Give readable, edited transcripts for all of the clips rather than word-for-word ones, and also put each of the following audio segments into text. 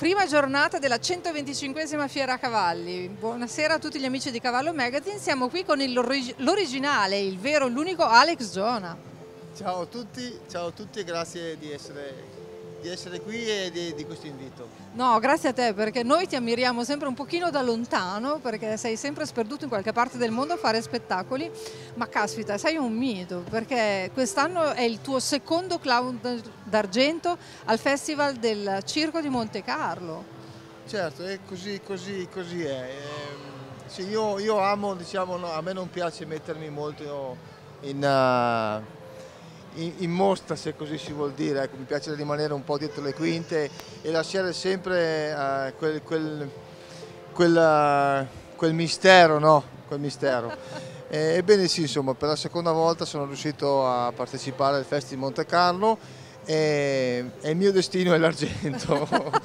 Prima giornata della 125esima Fiera Cavalli. Buonasera a tutti gli amici di Cavallo Magazine. Siamo qui con l'originale, il vero, l'unico Alex Zona. Ciao a tutti e grazie di essere qui e di questo invito. No, grazie a te, perché noi ti ammiriamo sempre un pochino da lontano, perché sei sempre sperduto in qualche parte del mondo a fare spettacoli, ma caspita, sei un mito, perché quest'anno è il tuo secondo clown d'argento al Festival del Circo di Monte Carlo. Certo, è così è. Sì, io amo, diciamo, no, a me non piace mettermi molto in mostra, se così si vuol dire, ecco, mi piace rimanere un po' dietro le quinte e lasciare sempre quel mistero, no? Quel mistero. Ebbene sì, insomma, per la seconda volta sono riuscito a partecipare al Festival di Monte Carlo e il mio destino è l'argento.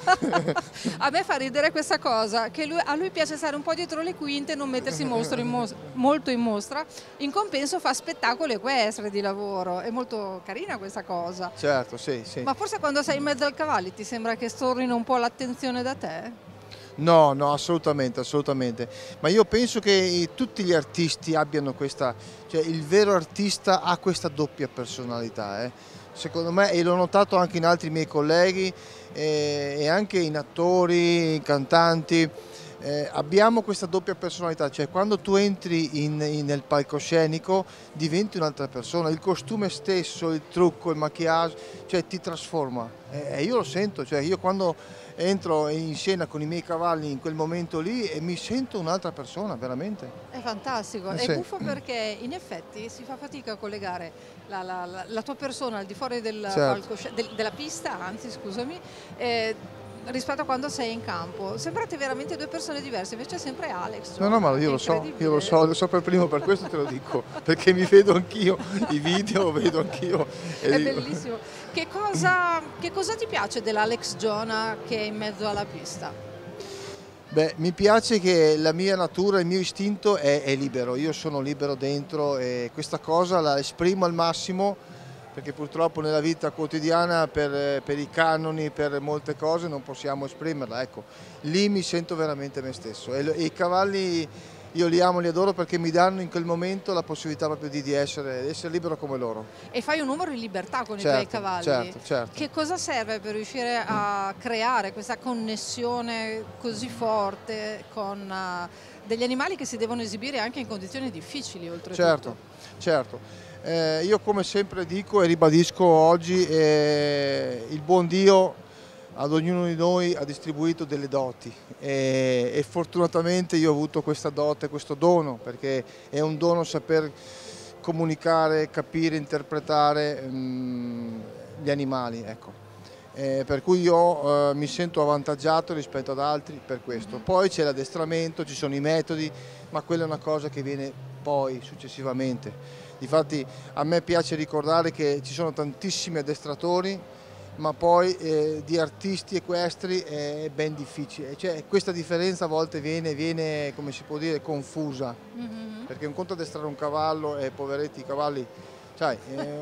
A me fa ridere questa cosa, che a lui piace stare un po' dietro le quinte, non mettersi molto in mostra, in compenso fa spettacolo equestre di lavoro, è molto carina questa cosa. Certo, sì. Ma forse quando sei in mezzo al cavalli ti sembra che stornino un po' l'attenzione da te? No, assolutamente. Ma io penso che tutti gli artisti abbiano questa, cioè il vero artista ha questa doppia personalità, secondo me, e l'ho notato anche in altri miei colleghi e anche in attori, in cantanti. Abbiamo questa doppia personalità, cioè quando tu entri nel palcoscenico diventi un'altra persona, il costume stesso, il trucco, il maquillage, cioè ti trasforma e io lo sento, cioè io quando entro in scena con i miei cavalli in quel momento lì e mi sento un'altra persona, veramente. È fantastico, è Sì. buffo perché in effetti si fa fatica a collegare la tua persona al di fuori Certo. della pista, anzi scusami, rispetto a quando sei in campo. Sembrate veramente due persone diverse, invece è sempre Alex. No, ma io lo so per primo, per questo te lo dico, perché mi vedo anch'io, i video vedo anch'io. È bellissimo. Che cosa ti piace dell'Alex Zona che è in mezzo alla pista? Beh, mi piace che la mia natura, il mio istinto è libero, io sono libero dentro e questa cosa la esprimo al massimo perché purtroppo nella vita quotidiana per i canoni, per molte cose non possiamo esprimerla, ecco, lì mi sento veramente me stesso e i cavalli io li amo, li adoro perché mi danno in quel momento la possibilità proprio di essere libero come loro. E fai un numero in libertà con i tuoi cavalli. Certo. Che cosa serve per riuscire a creare questa connessione così forte con degli animali che si devono esibire anche in condizioni difficili oltretutto? Certo. Io come sempre dico e ribadisco oggi, il buon Dio ad ognuno di noi ha distribuito delle doti e fortunatamente io ho avuto questa dote, questo dono, perché è un dono saper comunicare, capire, interpretare gli animali, ecco. Per cui io mi sento avvantaggiato rispetto ad altri per questo. Poi c'è l'addestramento, ci sono i metodi, ma quella è una cosa che viene poi successivamente. Difatti a me piace ricordare che ci sono tantissimi addestratori, ma poi di artisti equestri è ben difficile, cioè questa differenza a volte viene come si può dire, confusa, perché un conto addestrare un cavallo e poveretti i cavalli, sai,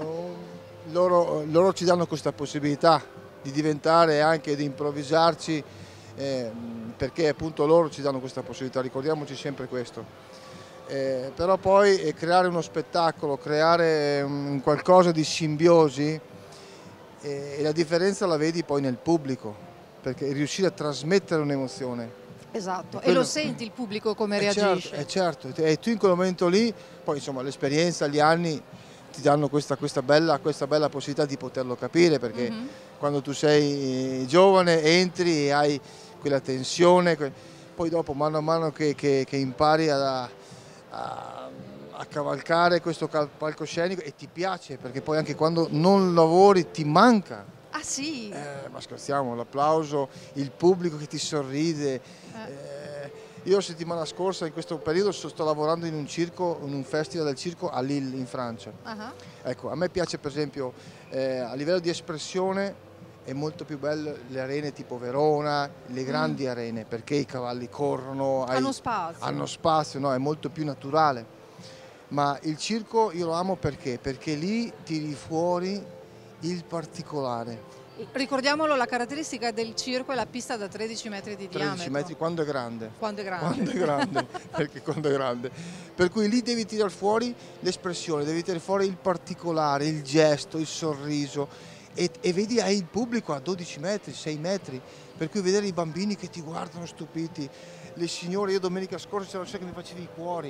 loro ci danno questa possibilità di diventare anche di improvvisarci, perché appunto loro ci danno questa possibilità, ricordiamoci sempre questo. Però poi creare uno spettacolo, creare un qualcosa di simbiosi e la differenza la vedi poi nel pubblico, perché riuscire a trasmettere un'emozione. Esatto, e lo senti il pubblico come reagisce. Certo, e tu in quel momento lì, poi insomma l'esperienza, gli anni ti danno questa bella possibilità di poterlo capire, perché quando tu sei giovane entri e hai quella tensione, poi dopo mano a mano che impari a cavalcare questo palcoscenico e ti piace, perché poi anche quando non lavori ti manca. Ah sì? Ma scherziamo, l'applauso, il pubblico che ti sorride. Io settimana scorsa in questo periodo sto lavorando in un circo, in un festival del circo a Lille in Francia. Ecco, a me piace per esempio a livello di espressione è molto più bello le arene tipo Verona, le grandi arene, perché i cavalli corrono, hanno spazio, no? È molto più naturale. Ma il circo io lo amo perché lì tiri fuori il particolare, Ricordiamolo, la caratteristica del circo è la pista da 13 metri di 13 diametro. metri quando è grande. Quando è grande. Quando è grande, perché quando è grande. Per cui lì devi tirare fuori l'espressione, devi tirare fuori il particolare, il gesto, il sorriso e vedi hai il pubblico a 12 metri, 6 metri, per cui vedere i bambini che ti guardano stupiti, le signore, io domenica scorsa c'era una che mi facevi i cuori,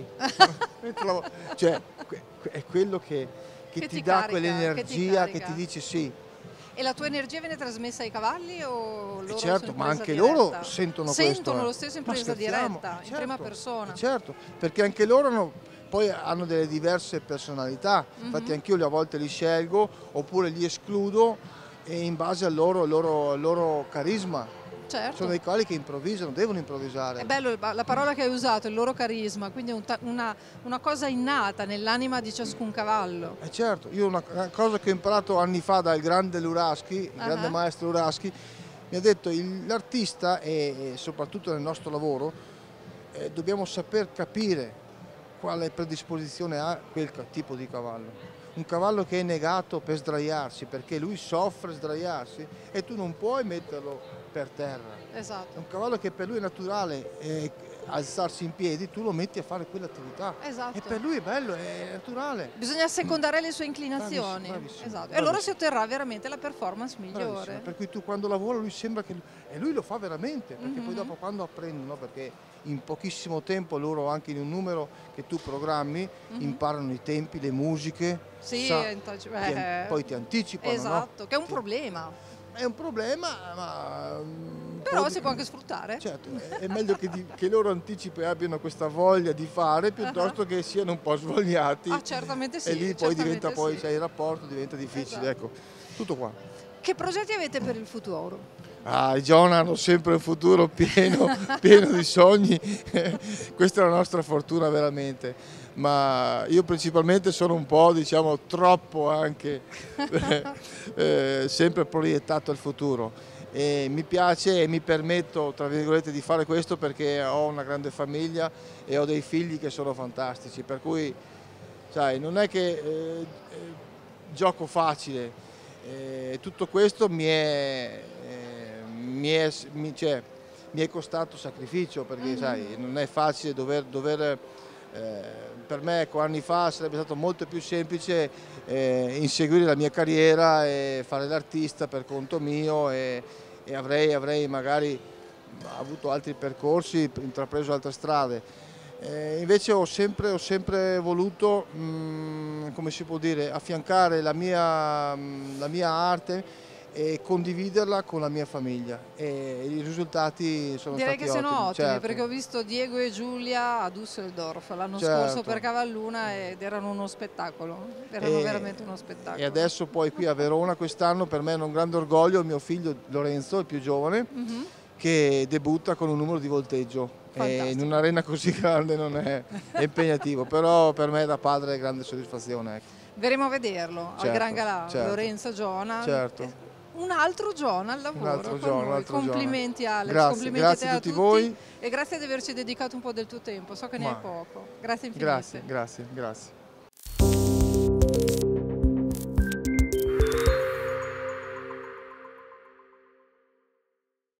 cioè è quello che ti dà carica, quell'energia che ti carica. dice sì. E la tua energia viene trasmessa ai cavalli o loro Certo, sono in ma presa anche diretta? loro sentono questo. Sentono lo stesso in Ma presa scherziamo? diretta, in Certo, prima persona. certo, perché anche loro poi hanno delle diverse personalità, infatti anch'io a volte li scelgo oppure li escludo e in base al loro carisma. Certo. Sono dei cavalli che improvvisano, devono improvvisare. È bello la parola che hai usato, il loro carisma, quindi una cosa innata nell'anima di ciascun cavallo. Certo, io una cosa che ho imparato anni fa dal grande Luraschi, il grande maestro Luraschi, mi ha detto l'artista e soprattutto nel nostro lavoro dobbiamo saper capire quale predisposizione ha quel tipo di cavallo. Un cavallo che è negato per sdraiarsi, perché lui soffre sdraiarsi e tu non puoi metterlo per terra. Esatto. È un cavallo che per lui è naturale alzarsi in piedi, tu lo metti a fare quell'attività. Esatto. E per lui è bello, è naturale. Bisogna secondare le sue inclinazioni. Bravissimo, Esatto. bravissimo. E allora si otterrà veramente la performance migliore. Bravissimo. Per cui tu quando lavora lui sembra che... E lui lo fa veramente, perché poi dopo quando apprendono, perché in pochissimo tempo loro anche in un numero che tu programmi imparano i tempi, le musiche, sì, poi ti anticipano. Esatto, no? che è un problema. È un problema, ma... Però si può anche sfruttare. Certo, è meglio che loro anticipi abbiano questa voglia di fare piuttosto che siano un po' svogliati. Ah, certamente sì. E lì poi diventa sì. il rapporto diventa difficile, ecco. Tutto qua. Che progetti avete per il futuro? I John hanno sempre un futuro pieno di sogni, questa è la nostra fortuna veramente, ma io principalmente sono un po', diciamo, troppo anche sempre proiettato al futuro e mi piace e mi permetto, tra virgolette, di fare questo perché ho una grande famiglia e ho dei figli che sono fantastici, per cui, sai, non è che gioco facile, tutto questo mi è costato sacrificio perché sai, non è facile per me ecco, anni fa sarebbe stato molto più semplice inseguire la mia carriera e fare l'artista per conto mio e avrei magari avuto altri percorsi, intrapreso altre strade. Invece ho sempre voluto, come si può dire, affiancare la mia arte e condividerla con la mia famiglia e i risultati sono Direi stati che sono ottimi, certo. perché ho visto Diego e Giulia a Düsseldorf l'anno scorso per Cavalluna ed erano uno spettacolo, veramente uno spettacolo. E adesso poi qui a Verona quest'anno per me è un grande orgoglio mio figlio Lorenzo, il più giovane, che debutta con un numero di volteggio. E in un'arena così grande non è impegnativo, però per me da padre è grande soddisfazione. Ecco. Verremo a vederlo al Gran Galà, Lorenzo Giona. Certo. Un altro Giona al lavoro con noi. Complimenti Alex, grazie, complimenti grazie a tutti voi e grazie di averci dedicato un po' del tuo tempo, so che ne hai poco. Grazie infinite. Grazie.